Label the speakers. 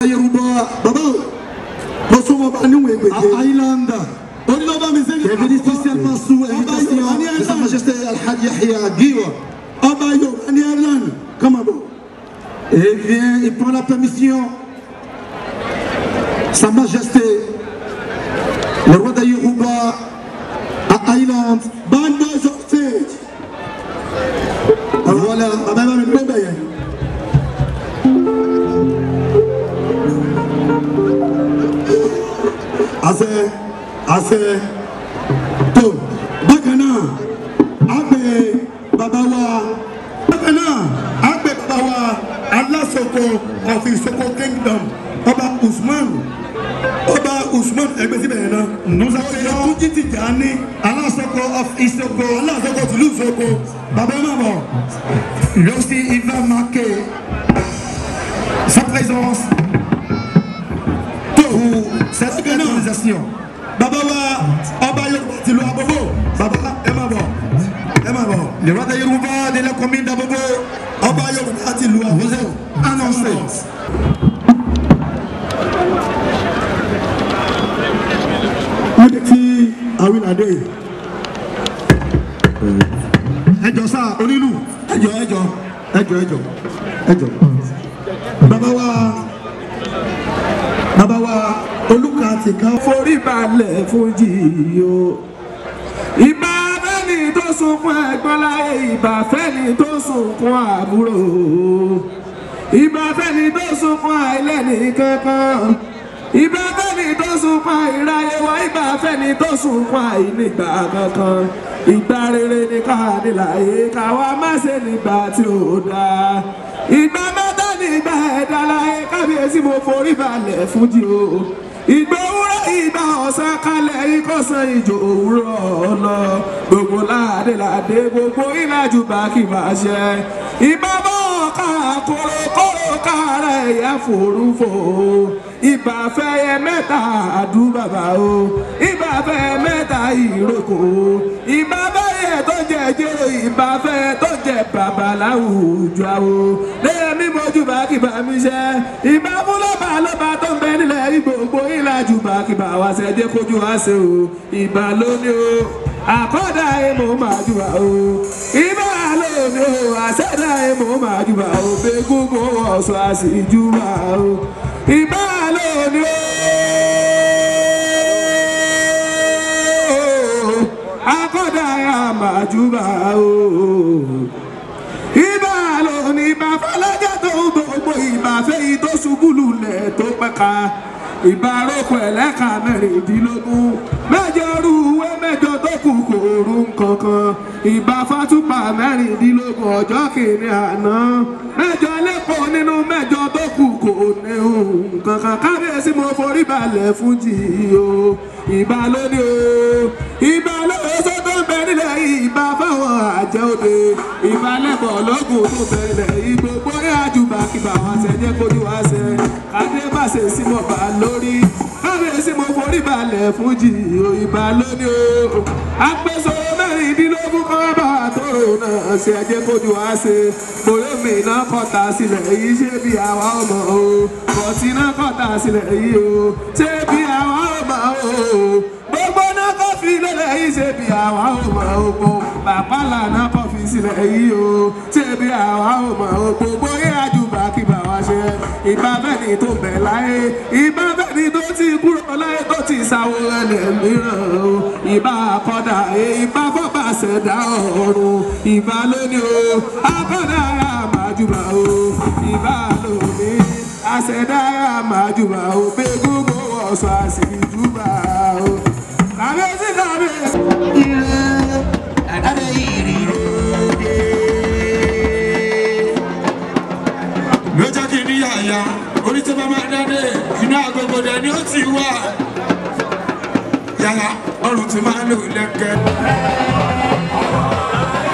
Speaker 1: Yoruba, Baba, Island. Je vais spécialement sous invitation de Sa Majesté Al-Hajj Yahya Giwa. Et vient, il prend la permission. Sa Majesté, le roi de Yoruba, à Island. Voilà. Assez. To. Bakana. Abe Babawa. Bakana. Abe Babawa. Allah Soko of the Soko Kingdom. Oba Usman. Nous appelons tout Tijani. Allah Soko of Isoko. Allah Soko Tulu Soko. Baba Mamo. Lui aussi, il va marquer sa présence pour cette organisation. Baba le roi de Yoruba de la commune d'Abobo, vous êtes annoncé. Ẹjọ́ sá onílù ẹjọ́ bàbá wa olùkà ti ká forí balẹ̀ fún jìyó. Ìbà fẹ́ni tó sunkún ẹ̀gbọ́n láyé, ìbà fẹ́ni tó sunkún àbúrò, ìbà fẹ́ni tó sunkún àìlẹ́ni kankan, ìbà fẹ́ni tó sunkún àìráyé wá, ìbà fẹ́ni tó sunkún àìnígbà kankan. Ìgbà rere ni ká níláyé, káwa má ṣe nígbà tí ó dáa. Ìgbà mẹ́ta nígbà ẹ̀dá láyé, kábíyèsí mo forí balẹ̀ fún jìyó. Ìgbà òwúrọ̀ ìgbà ọ̀sán kalẹ̀ ìkọ̀sán ìjò òwúrọ̀ lọ. Gbogbo ládéládé gbogbo ìlàjú bá kì máa ṣe. Ìbá bọ́ ọ̀ka kòròkòrò kára ẹ̀yà fòrúfò. Ìbà fẹ́yẹ mẹ́ta àdúbàbà o. Ìbà fẹ́yẹ mẹ́ta ìrókò. Ìbà fẹ́yẹ tó jẹ jérò, ìbà fẹ́yẹ tó jẹ bàbá láwùjọ o. Lẹ́yìn mojú bá kì bá mi ṣe. Ìbà fún lọ́ba tó ń bẹ nílẹ̀ gbogbo ìlàjú bá kì bá wa ṣe jẹ́ kójú wá ṣe o. Ìbà lóní o, àkọ́dá èèmọ̀ máa jù wá o. Ìbà lóní o, àṣẹ́dá èèmọ̀ máa jù wá o. Gbégúnmọ̀ ọ̀ṣọ́ àṣìjú wá o. Ìbà lóní o, àkọ́dá èèmọ̀ máa jù wá o. Ìbà lóní, ìbà fọlọ́jà tó ń gbogbo, ìbà fẹ́yì tó ṣubú lulẹ̀ tó pẹ́ka. Ìbà rókò ẹlẹ́ka mẹ́rìndínlógún, mẹ́jọ rúwé mẹ́jọ tó kù kò rú nǹkankan. Ìbà fátúpà mẹ́rìndínlógún ọjọ́ kìíní àná, mẹ́jọ lẹ́kọ̀ọ́ nínú mẹ́jọ tó kù kò ní nǹkankan. Kábíyèsí mo forí balẹ̀ fún jìyó. Ìbà lóní o, ìbà lóní tó ń bẹ nílẹ̀ yìí, ìbà fáwọn àjẹ́ òde. Ìbà lẹ́bọ̀ lógún tó bẹ̀rẹ̀ ìgbògbó ìhàjùbà kìbà wá ṣe jẹ́ kójú wá ṣe. Adé bá ṣe sí mọ̀ bá lórí. Kábíyèsí mo forí balẹ̀ fún jìyó. Ìbà lóní o, agbésọ̀rọ̀ mẹ́rìndínlógún kan bá àtòrò náà ṣe jẹ́ kójú wá ṣe. Bòlómi náà kọ́ta sílẹ̀ yìí, ṣé bí àwa ọmọ o. Bọ̀tí náà kọ́ta sílẹ̀ yìí o, ṣé bí àwa ọmọ o. Gbogbo náà kọ́ fi lélẹ̀ yìí, ṣé bí àwa ọmọ o. Bàbá lànà kọ́ fi sílẹ̀ yìí o, ṣé bí àwa ọmọ o. Gbogbo ìhàjú bá kí bá wa ṣe. Ìbà fẹ́ni tó bẹ̀ láyé, ìbà fẹ́ni tó ti kúrò láyé tó ti ṣàwòrán lẹ̀ mìíràn o. Ìbà àkọ́dà ìbà fọ́bà ṣẹ̀dá ọ̀run. Ìbà lóní o, àkọ́dà àmàjùbà o. Ìbà lóní, àṣẹ̀dá àmàjùbà o. Gbégúnmọ̀ ọ̀ṣọ́ àṣìjúbà o. Kàbíyèsí kàbíyèsí. Lọ́jọ́ kìíní yàyà, orí tó bá máa dáadé, inú agogo dẹ̀ ni ó ti wà. Yàyà, ọrùn ti máa lò lẹ́kẹ̀ẹ́.